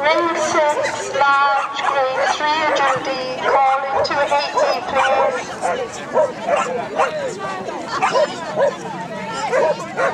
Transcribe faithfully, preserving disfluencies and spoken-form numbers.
Ring six, large, grade three agility, call into eighty, please.